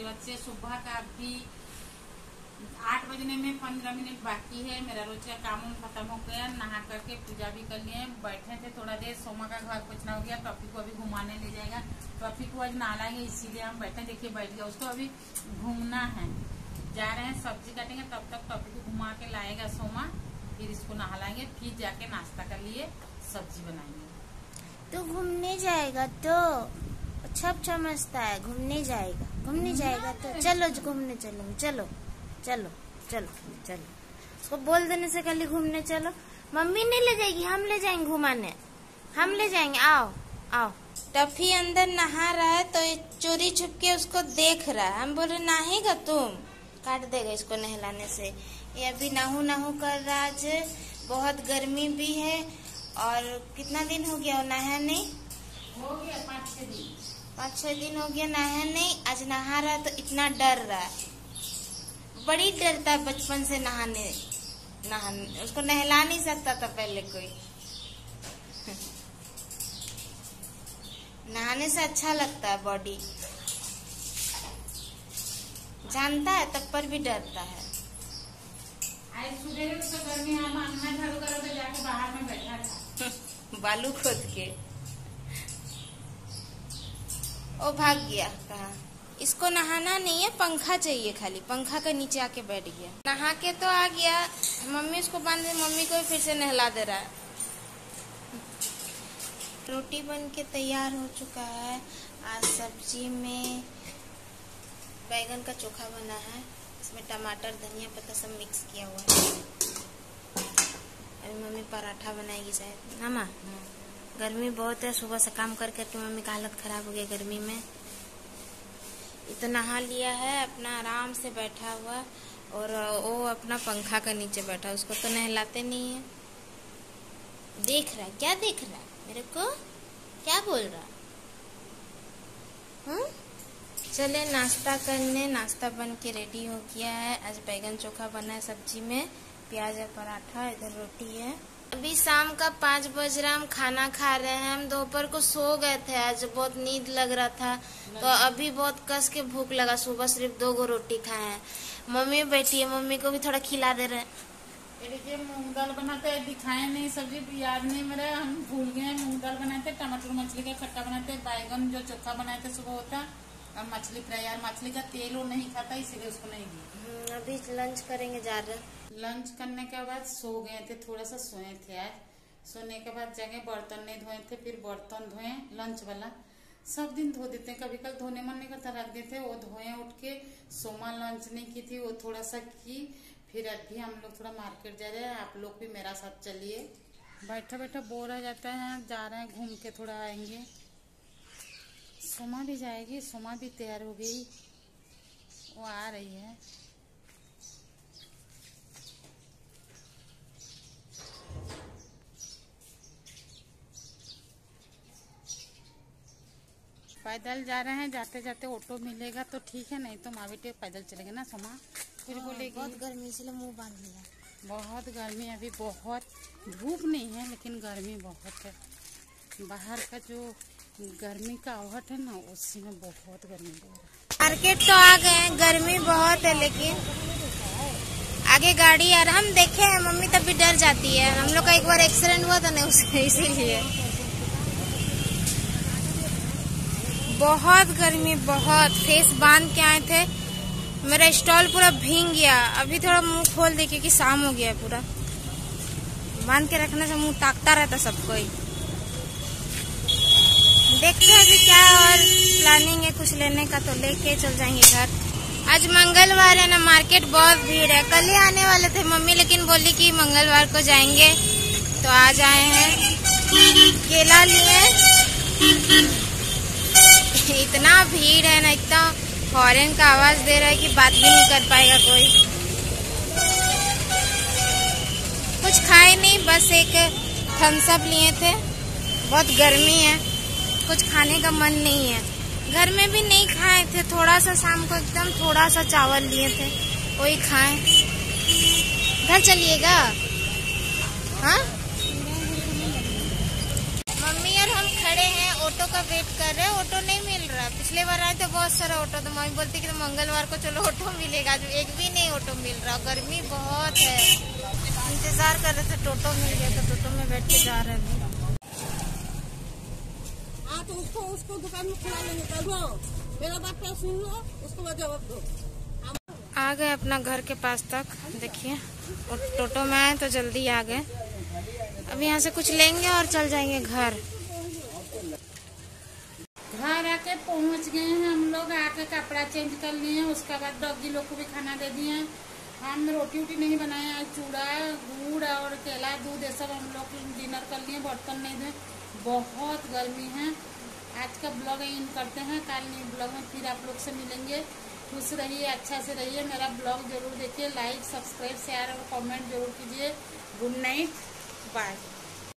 बच्चे। सुबह का अभी 8 बजने में 15 मिनट बाकी है। मेरा रोज का काम खत्म हो गया, नहा करके पूजा भी कर लिए। बैठे थे थोड़ा देर, सोमा का घर पोछना हो गया। टॉफी को अभी घुमाने ले जाएगा, टॉफी को आज नहलाएंगे, इसीलिए हम बैठे। देखिए बैठ गया, उसको अभी घूमना है। जा रहे हैं सब्जी काटेंगे, तब तक टॉफी को घुमा के लाएगा सोमा, फिर इसको नहलाएंगे, फिर जाके नाश्ता कर लिए सब्जी बनाएंगे। तो घूमने जाएगा तो अच्छा मस्त है, घूमने जाएगा तो चलो घूमने चलो चलो चलो चलो चलो। उसको बोल देने से कल घूमने चलो। मम्मी नहीं ले जाएगी, हम ले जाएंगे घुमाने, हम ले जाएंगे। आओ आओ। टफी अंदर नहा रहा है तो ये चोरी छुप के उसको देख रहा है। हम बोल रहे नहाएगा तुम, काट देगा इसको नहलाने से। ये अभी नहू कर रहा है। बहुत गर्मी भी है और कितना दिन हो गया नहाया नहीं? हो गया 5-6 दिन हो गया नहाया नहीं। आज नहा रहा है तो इतना डर रहा है, बड़ी डरता है बचपन से नहाने। उसको नहला नहीं सकता था पहले कोई। नहाने से अच्छा लगता है, बॉडी जानता है तब पर भी डरता है। आज सुबह उसको गर्मी मैं झाड़ू करो तो जाके बाहर में बैठा था बालू खोद के। ओ भाग गया कहाँ? इसको नहाना नहीं है, पंखा चाहिए खाली। पंखा के नीचे आके बैठ गया। नहा के तो आ गया, मम्मी उसको बांध दे, मम्मी को फिर से नहला दे रहा है। रोटी बन के तैयार हो चुका है। आज सब्जी में बैगन का चोखा बना है, इसमें टमाटर धनिया पत्ता सब मिक्स किया हुआ है। अभी मम्मी पराठा बनाएगी शायद ना माँ? गर्मी बहुत है, सुबह से काम कर करके मम्मी का हालत खराब हो गया गर्मी में। ये तो नहा लिया है, अपना आराम से बैठा हुआ, और वो अपना पंखा के नीचे बैठा। उसको तो नहलाते नहीं है। देख रहा है, क्या देख रहा है मेरे को, क्या बोल रहा? चले नाश्ता करने। नाश्ता बन के रेडी हो गया है। आज बैगन चोखा बना है, सब्जी में प्याज और पराठा, इधर रोटी है। अभी शाम का 5 बज रहा, हम खाना खा रहे हैं। हम दोपहर को सो गए थे, आज बहुत नींद लग रहा था, तो अभी बहुत कस के भूख लगा। सुबह सिर्फ 2 रोटी खाए हैं। मम्मी बैठी है, मम्मी को भी थोड़ा खिला दे रहे हैं। देखिए मूंग दाल बनाते हैं, दिखाए नहीं सब्जी, याद नहीं मेरा, हम भूल गए। मूंग दाल बनाते हैं, टमाटर मछली का खट्टा बनाते हैं, बैगन जो चोखा बनाए थे सुबह होता, और मछली फ्राई। यार मछली का तेल वो नहीं खाता, इसीलिए उसको नहीं दी। अभी लंच करेंगे जा रहे। लंच करने के बाद सो गए थे, थोड़ा सा सोए थे आज। सोने के बाद जगह बर्तन नहीं धोए थे, फिर बर्तन धोए लंच वाला। सब दिन धो देते हैं, कभी कल धोने मन नहीं करता, रख देते। वो धोए उठ के। सोमा लंच नहीं की थी, वो थोड़ा सा की। फिर अभी हम लोग थोड़ा मार्केट जा रहे हैं, आप लोग भी मेरा साथ चलिए। बैठा बैठा बोर हो जाता है, जा रहे हैं, घूम के थोड़ा आएंगे। सोमा भी जाएगी, सोमा भी तैयार हो गई, वो आ रही है। पैदल जा रहे हैं, जाते जाते ऑटो मिलेगा तो ठीक है, नहीं तो माँ बेटे पैदल चलेंगे ना सोमा। फिर बोलेगी बहुत गर्मी, इसलिए मुंह बांध लिया। बहुत गर्मी, अभी बहुत धूप नहीं है लेकिन गर्मी बहुत है। बाहर का जो गर्मी का आवट है ना, उसी में बहुत गर्मी हो रहा है। मार्केट तो आ गए, गर्मी बहुत है, लेकिन आगे गाड़ी आ रहा। हम देखे हैं, मम्मी तब भी डर जाती है। हम लोग का एक बार एक्सीडेंट हुआ था ना, उससे इसीलिए बहुत गर्मी, बहुत। फेस बांध के आए थे, मेरा स्टॉल पूरा भीग गया। अभी थोड़ा मुंह खोल दे क्योंकि शाम हो गया। पूरा बांध के रखने से मुंह ताकता रहता सबको ही। देखते हैं अभी क्या और प्लानिंग है कुछ लेने का, तो लेके चल जाएंगे घर। आज मंगलवार है ना, मार्केट बहुत भीड़ है। कल ही आने वाले थे मम्मी, लेकिन बोली कि मंगलवार को जाएंगे, तो आज आए हैं। केला लिए। इतना भीड़ है ना, इतना हॉर्न का आवाज दे रहा है कि बात भी नहीं कर पाएगा कोई। कुछ खाए नहीं, बस एक थम्स अप लिए थे। बहुत गर्मी है, कुछ खाने का मन नहीं है। घर में भी नहीं खाए थे, थोड़ा सा शाम को एकदम थोड़ा सा चावल लिए थे, वही खाए। घर चलिएगा? हाँ मम्मी और हम खड़े हैं, ऑटो का वेट कर रहे हैं। ऑटो नहीं मिल रहा, पिछले बार आए थे बहुत सारा ऑटो, तो मम्मी बोलती कि तो मंगलवार को चलो ऑटो मिलेगा, जो एक भी नहीं ऑटो मिल रहा, गर्मी बहुत है। इंतजार कर रहे थे, टोटो मिल गया तो टोटो में बैठ के जा रहे हैं। हाँ तो उसको दुकान में खिला लेंगे, चलो मेरा बात क्या सुन लो, उसको मैं जवाब दो। आ गए अपना घर के पास तक, देखिए टोटो में आए तो जल्दी आ गए। अब यहाँ से कुछ लेंगे और चल जाएंगे घर। घर आके पहुंच गए हैं हम लोग, आके कपड़ा चेंज कर लिए हैं, उसके बाद डॉगी लोग को भी खाना दे दिए हैं। हम रोटी वोटी नहीं बनाए, आज चूड़ा गुड़ और केला दूध ये सब हम लोग डिनर कर लिए, बर्तन नहीं धोए, बहुत गर्मी है। आज का ब्लॉग इन करते हैं, कल नई ब्लॉग में फिर आप लोग से मिलेंगे। खुश रहिए, अच्छा से रहिए, मेरा ब्लॉग जरूर देखिए, लाइक सब्सक्राइब शेयर और कमेंट जरूर कीजिए। Good night, bye.